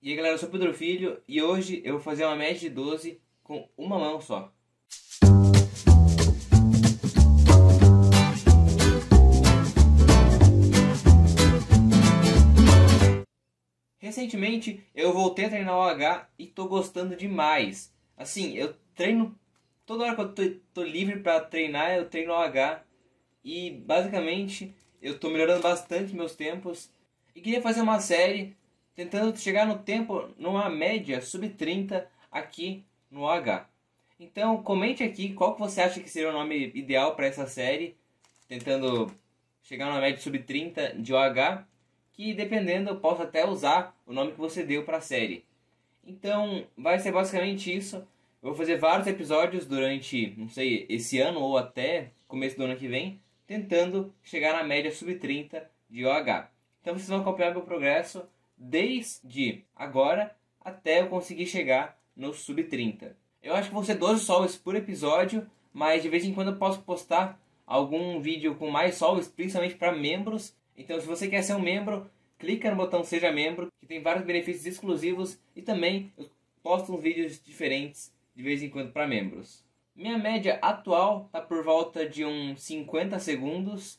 E aí galera, eu sou o Pedro Filho e hoje eu vou fazer uma média de 12 com uma mão só. Recentemente eu voltei a treinar o OH e tô gostando demais. Assim, eu treino toda hora que eu tô livre pra treinar, eu treino o OH e basicamente eu tô melhorando bastante meus tempos e queria fazer uma série tentando chegar no tempo numa média sub 30 aqui no OH. Então comente aqui qual que você acha que seria o nome ideal para essa série, tentando chegar numa média sub 30 de OH, que dependendo eu posso até usar o nome que você deu para a série. Então vai ser basicamente isso. Eu vou fazer vários episódios durante, não sei, esse ano ou até começo do ano que vem, tentando chegar na média sub 30 de OH. Então vocês vão acompanhar meu progresso desde agora até eu conseguir chegar no sub 30. Eu acho que vão ser 12 solos por episódio, mas de vez em quando eu posso postar algum vídeo com mais solos, principalmente para membros. Então se você quer ser um membro, clica no botão Seja Membro, que tem vários benefícios exclusivos e também eu posto uns vídeos diferentes de vez em quando para membros. Minha média atual está por volta de uns 50 segundos,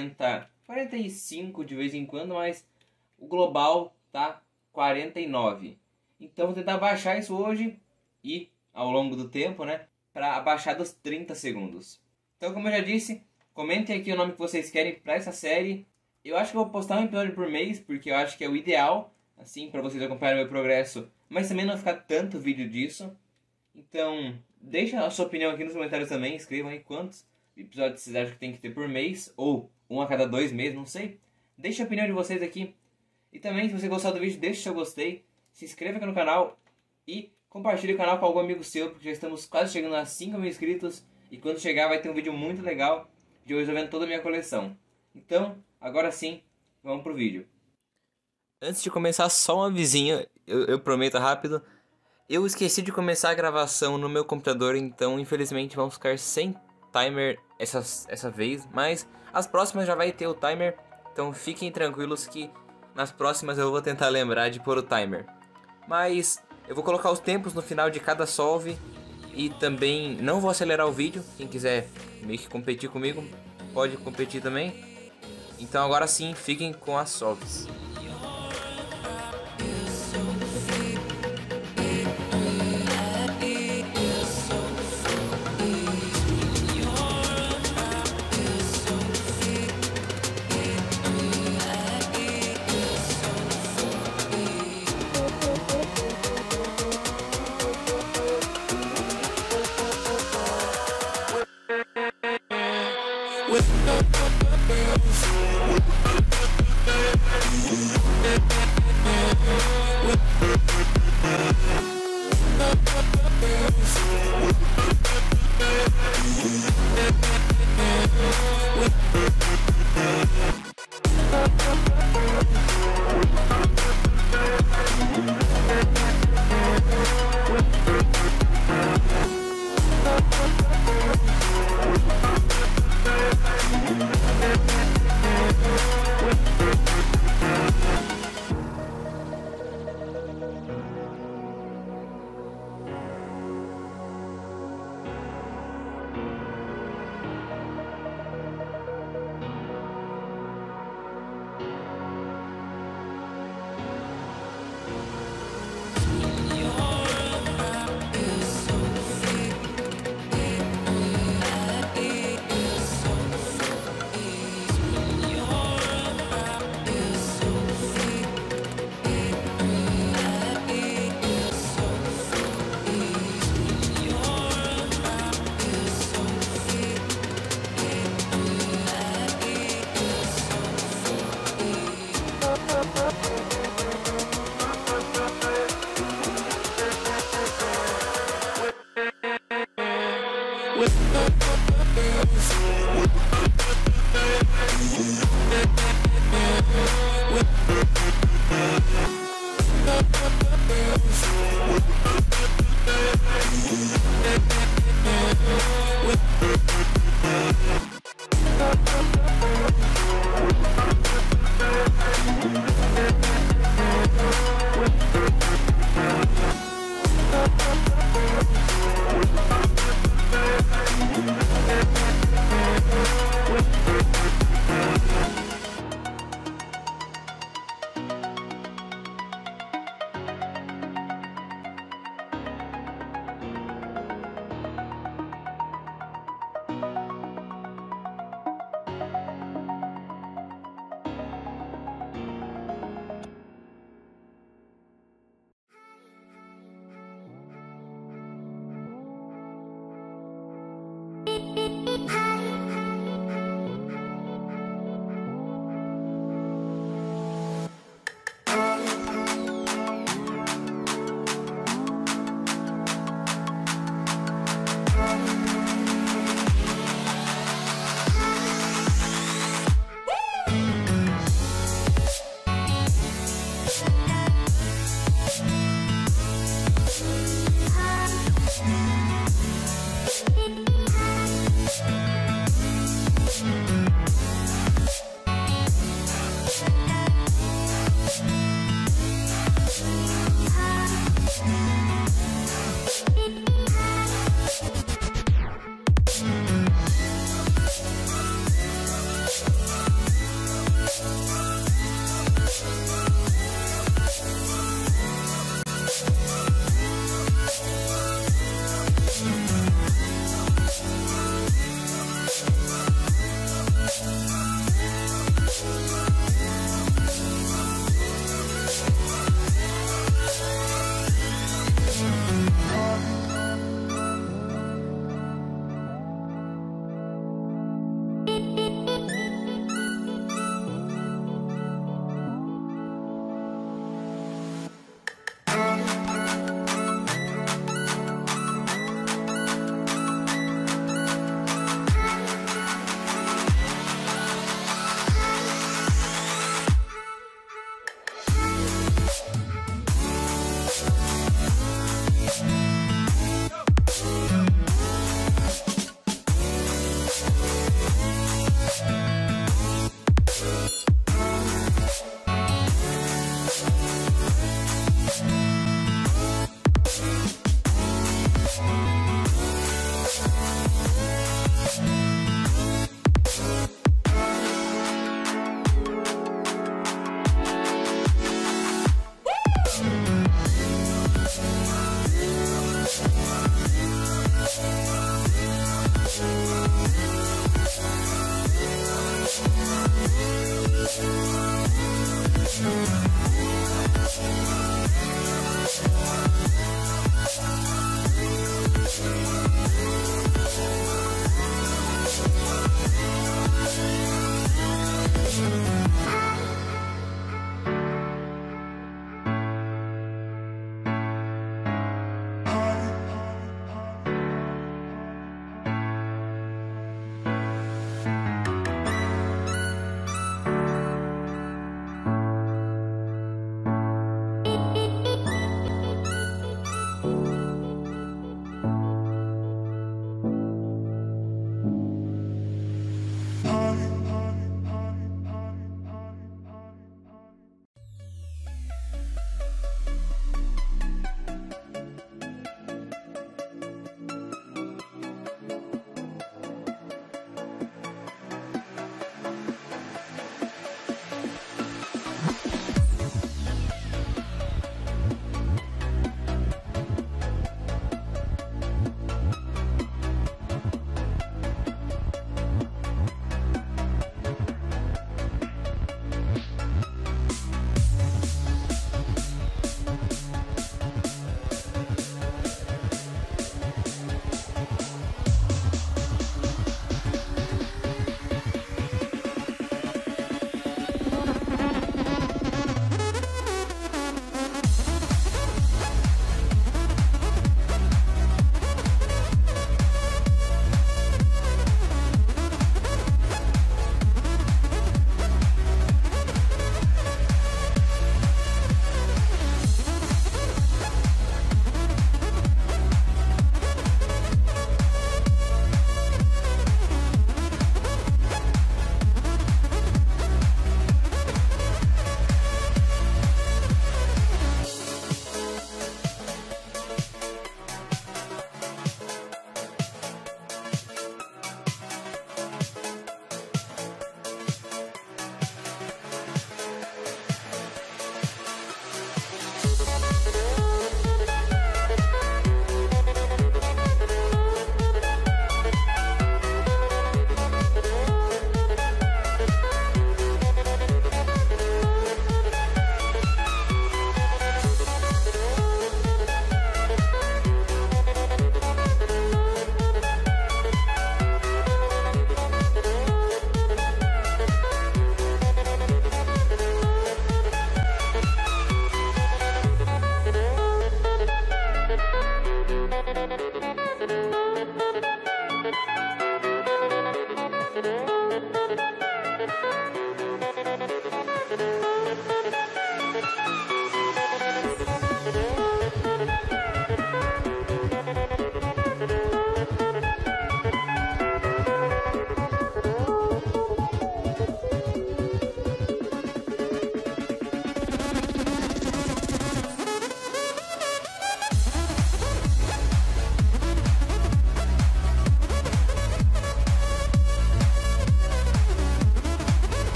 45 de vez em quando, mas o global tá 49. Então vou tentar baixar isso hoje e ao longo do tempo, né, para abaixar dos 30 segundos. Então, como eu já disse, comentem aqui o nome que vocês querem para essa série. Eu acho que eu vou postar um episódio por mês, porque eu acho que é o ideal, assim, para vocês acompanharem o meu progresso, mas também não ficar tanto vídeo disso. Então, deixa a sua opinião aqui nos comentários também, escrevam aí quantos episódios vocês acham que tem que ter por mês, ou um a cada 2 meses, não sei. Deixa a opinião de vocês aqui. E também, se você gostar do vídeo, deixa o seu gostei, se inscreva aqui no canal e compartilhe o canal com algum amigo seu, porque já estamos quase chegando a 5 mil inscritos e quando chegar vai ter um vídeo muito legal de eu resolvendo toda a minha coleção. Então, agora sim, vamos pro vídeo. Antes de começar, só um avisinho, eu prometo rápido. Eu esqueci de começar a gravação no meu computador, então infelizmente vamos ficar sem timer essa vez, mas as próximas já vai ter o timer, então fiquem tranquilos que nas próximas eu vou tentar lembrar de pôr o timer. Mas eu vou colocar os tempos no final de cada solve e também não vou acelerar o vídeo. Quem quiser meio que competir comigo, pode competir também. Então agora sim, fiquem com as solves.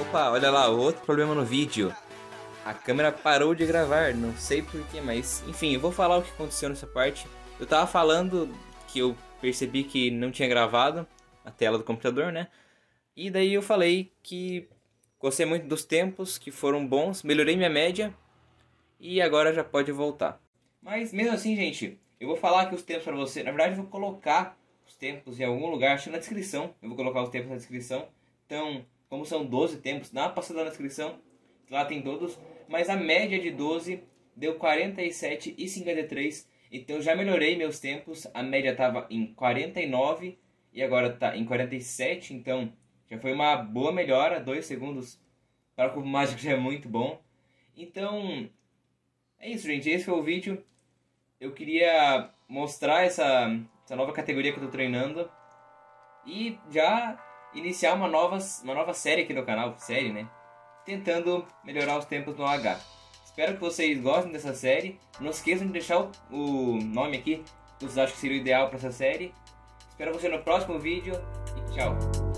Opa, olha lá, outro problema no vídeo. A câmera parou de gravar, não sei porquê, mas enfim, eu vou falar o que aconteceu nessa parte. Eu tava falando que eu percebi que não tinha gravado a tela do computador, né? E daí eu falei que gostei muito dos tempos, que foram bons, melhorei minha média e agora já pode voltar. Mas mesmo assim, gente, eu vou falar aqui os tempos pra você. Na verdade, eu vou colocar os tempos em algum lugar, acho que na descrição. Eu vou colocar os tempos na descrição. Então, como são 12 tempos, dá uma passada na descrição. Lá tem todos. Mas a média de 12 deu 47,53. Então eu já melhorei meus tempos. A média estava em 49 e agora está em 47. Então já foi uma boa melhora. 2 segundos para o cubo mágico já é muito bom. Então é isso, gente. Esse foi o vídeo. Eu queria mostrar essa nova categoria que eu estou treinando. E já iniciar uma nova série aqui no canal. Série, né? Tentando melhorar os tempos no H. Espero que vocês gostem dessa série. Não esqueçam de deixar o nome aqui que vocês acham que seria o ideal para essa série. Espero você no próximo vídeo e tchau!